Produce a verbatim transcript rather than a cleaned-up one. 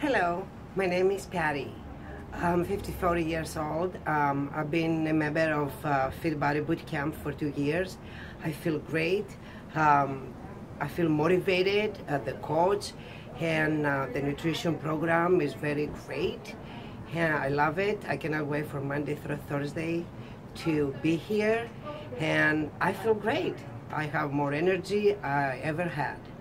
Hello, my name is Patty. I'm fifty-four years old. Um, I've been a member of uh, Fit Body Boot Camp for two years. I feel great. Um, I feel motivated. Uh, the coach and uh, the nutrition program is very great. And I love it. I cannot wait for Monday through Thursday to be here. And I feel great. I have more energy I ever had.